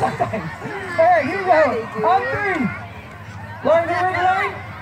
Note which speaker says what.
Speaker 1: All right, here we go. On three. Learn the ring line.